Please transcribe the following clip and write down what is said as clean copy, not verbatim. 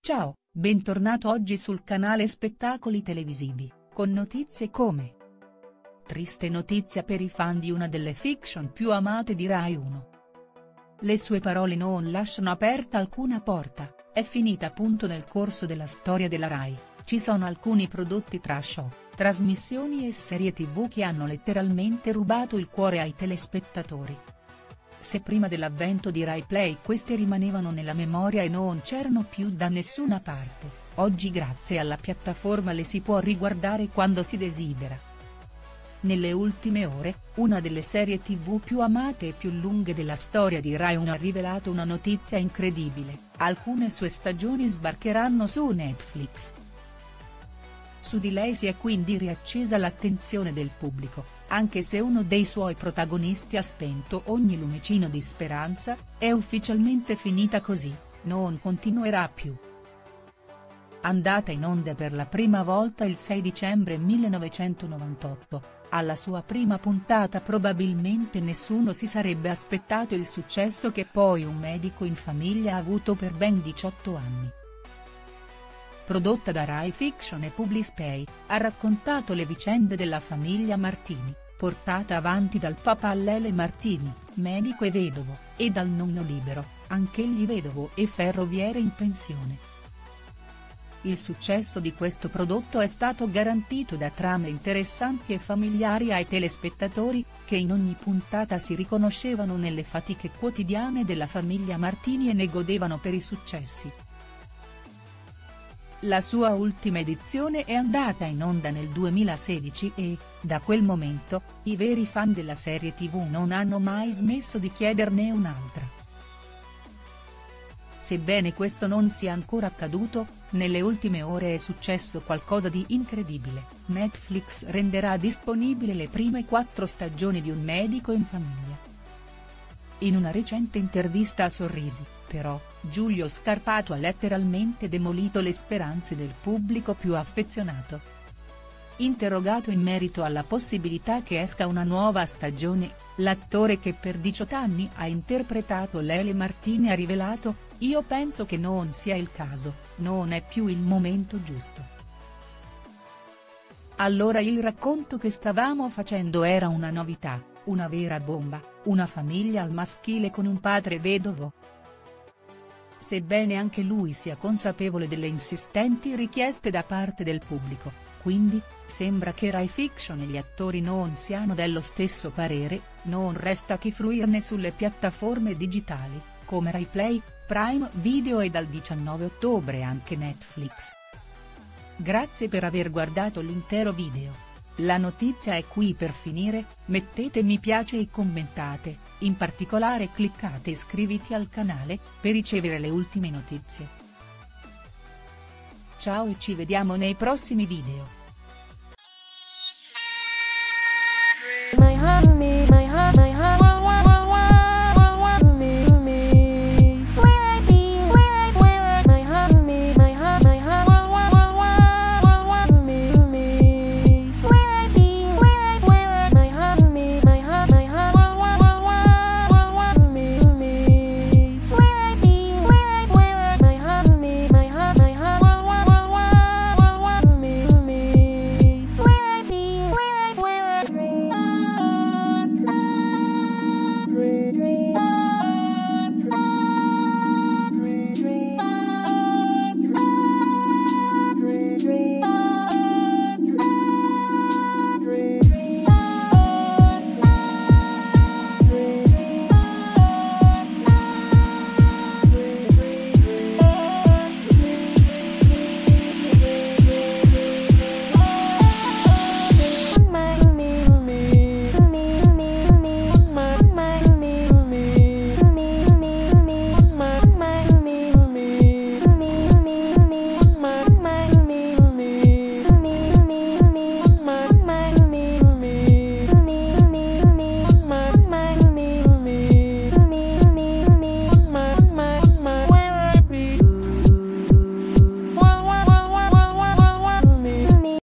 Ciao, bentornato oggi sul canale Spettacoli Televisivi, con notizie come: triste notizia per i fan di una delle fiction più amate di Rai 1. Le sue parole non lasciano aperta alcuna porta, è finita appunto nel corso della storia della Rai, ci sono alcuni prodotti trash show, trasmissioni e serie TV che hanno letteralmente rubato il cuore ai telespettatori. Se prima dell'avvento di Rai Play queste rimanevano nella memoria e non c'erano più da nessuna parte, oggi grazie alla piattaforma le si può riguardare quando si desidera. Nelle ultime ore, una delle serie TV più amate e più lunghe della storia di Rai 1 ha rivelato una notizia incredibile: alcune sue stagioni sbarcheranno su Netflix. Su di lei si è quindi riaccesa l'attenzione del pubblico, anche se uno dei suoi protagonisti ha spento ogni lumicino di speranza. È ufficialmente finita così, non continuerà più. Andata in onda per la prima volta il 6 dicembre 1998, alla sua prima puntata probabilmente nessuno si sarebbe aspettato il successo che poi Un medico in famiglia ha avuto per ben 18 anni. Prodotta da Rai Fiction e Publispay, ha raccontato le vicende della famiglia Martini, portata avanti dal papà Lele Martini, medico e vedovo, e dal nonno Libero, anch'egli vedovo e ferroviere in pensione. Il successo di questo prodotto è stato garantito da trame interessanti e familiari ai telespettatori, che in ogni puntata si riconoscevano nelle fatiche quotidiane della famiglia Martini e ne godevano per i successi. La sua ultima edizione è andata in onda nel 2016 e, da quel momento, i veri fan della serie TV non hanno mai smesso di chiederne un'altra. Sebbene questo non sia ancora accaduto, nelle ultime ore è successo qualcosa di incredibile: Netflix renderà disponibile le prime 4 stagioni di Un medico in famiglia. In una recente intervista a Sorrisi, però, Giulio Scarpato ha letteralmente demolito le speranze del pubblico più affezionato. Interrogato in merito alla possibilità che esca una nuova stagione, l'attore che per 18 anni ha interpretato Lele Martini ha rivelato: "Io penso che non sia il caso, non è più il momento giusto. Allora il racconto che stavamo facendo era una novità, una vera bomba, una famiglia al maschile con un padre vedovo". Sebbene anche lui sia consapevole delle insistenti richieste da parte del pubblico, quindi, sembra che Rai Fiction e gli attori non siano dello stesso parere, non resta che fruirne sulle piattaforme digitali, come Rai Play, Prime Video e dal 19 ottobre anche Netflix. Grazie per aver guardato l'intero video. La notizia è qui per finire, mettete mi piace e commentate, in particolare cliccate iscriviti al canale, per ricevere le ultime notizie. Ciao e ci vediamo nei prossimi video.